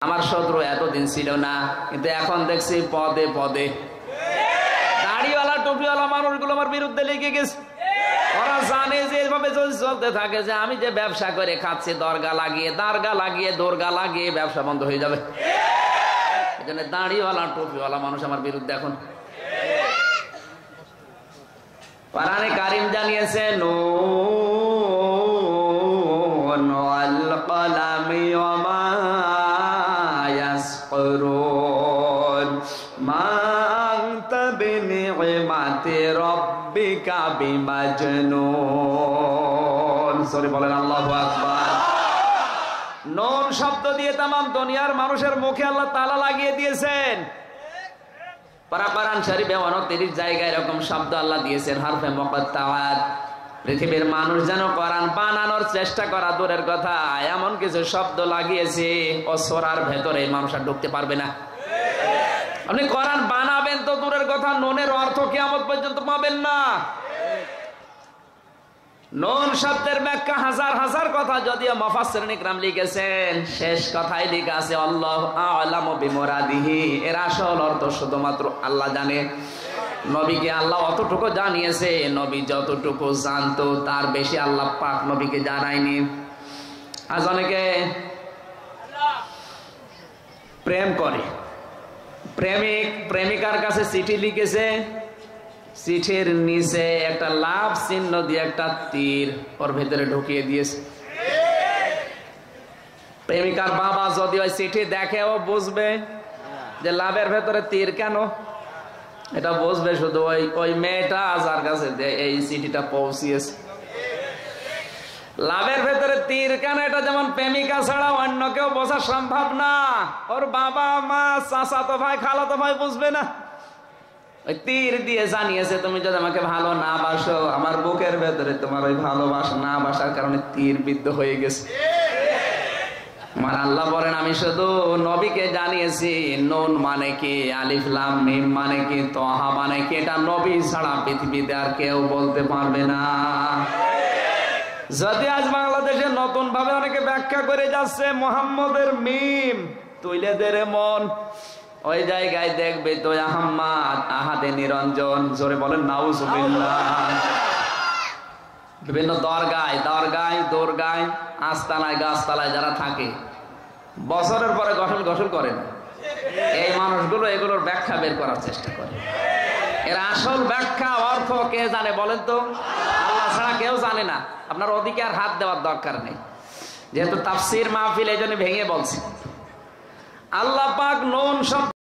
আমার শত্রু এতদিন ছিল না, কিন্তু এখন দেখছি পদে পদে দাড়িওয়ালা টুপিওয়ালা মানুষগুলো আমার বিরুদ্ধে লেগে গেছে। ওরা জানে যে এভাবে যদি চলতে থাকে যে আমি যে ব্যবসা করে খাচ্ছি দরগা লাগিয়ে দারগা লাগিয়ে দোরগা লাগিয়ে ব্যবসা বন্ধ হয়ে যাবে। এই জন্য দাড়িওয়ালা টুপিওয়ালা মানুষ আমার বিরুদ্ধে এখন। কোরআনে কারীম জানিয়েছে নুন ওয়াল কলামি ওয়া মা ইয়াসকুরুন মা আনতা বিনি'মাতি রাব্বিকা বিমাজনুন। সরি বলেন আল্লাহু আকবার। নুন শব্দ দিয়ে তাম দুনিয়ার মানুষের মুখে আল্লাহ তাআলা লাগিয়ে দিয়েছেন। কোরআন শরীফে 29 জায়গায় এরকম শব্দ আল্লাহ দিয়েছেন হরফে মুকাত্তাআত। পৃথিবীর মানুষ যেন কোরআন বানানোর চেষ্টা করা দূরের কথা, এমন কিছু শব্দ লাগিয়েছে ও সূরার ভেতরে মানুষ আর ঢুকতে পারবে না। আপনি কোরআন বানাবেন তো দূরের কথা, নুনের অর্থ কিয়ামত পর্যন্ত পাবেন না। নুন শব্দের ব্যাখ্যা হাজার হাজার কথা যদিও মুফাসসিরিন ইকরাম লিখেছেন, শেষ কথাই লেখা আছে আল্লাহু আ'লামু বিমুরাদিহি। এর আসল অর্থ শুধুমাত্র আল্লাহ জানে। নবীকে আল্লাহ অতটুকু জানিয়েছে, নবী যতটুকু জানতো তার বেশি আল্লাহ পাক নবীকে জানায়নি। আজ অনেকে প্রেম করে, প্রেমিক প্রেমিকার কাছে চিঠি লিখেছে, চিঠির নিচে একটা লাভ চিহ্ন দিয়ে একটা তীর ওর ভেতরে ঢুকিয়ে দিয়েছে। প্রেমিকার বাবা যদি ওই চিঠি দেখে ও বুঝবে যে লাভের ভেতরে তীর কেন, এটা বুঝবে শুধু ওই মেয়েটা যার কাছে এই চিঠিটা পৌঁছিয়েছে। লাভের ভেতরে তীর কেন এটা যেমন প্রেমিকা ছাড়া অন্য কেউ বোঝা সম্ভব না। ওর বাবা মা চাচাতো ভাই খালাতো ভাই বুঝবে না। ওই তীর দিয়ে জানিয়েছে তুমি যদি আমাকে ভালো না বাসো, আমার বুকের ভেতরে তোমার ওই ভালোবাসা না বাসার কারণে তীর বিদ্ধ হয়ে গেছে। আমার আল্লাহ বলেন আমি শুধু নবীকে জানিয়েছি নুন মানে কি, আলিফ লাম মিম মানে কি, তহা মানে কি, এটা নবী ছাড়া পৃথিবীতে আর কেউ বলতে পারবে না। যদি আজ বাংলাদেশে নতুন ভাবে অনেকে ব্যাখ্যা করে যাচ্ছে মুহাম্মদের মিম তুইলে দে রে মন, ওই জায়গায় দেখবে তো আহম্মদ আহাদে নিরঞ্জন। জোরে বলেন নাউজুবিল্লাহ। বিভিন্ন দরগায় দোরগায় আস্তানায় গাছতলায় যারা থাকে বছরের পরে গসল করে না, এই মানুষগুলো এগুলোর ব্যাখ্যা বের করার চেষ্টা করে। এর আসল ব্যাখ্যা অর্থ কে জানে বলেন তো? আল্লাহ ছাড়া কেউ জানে না। আপনার ওদিকে আর হাত দেওয়ার দরকার নেই, যেহেতু তাফসীর মাহফিল এই জন্য ভেঙে বলছি। আল্লাহ পাক নুন শব্দ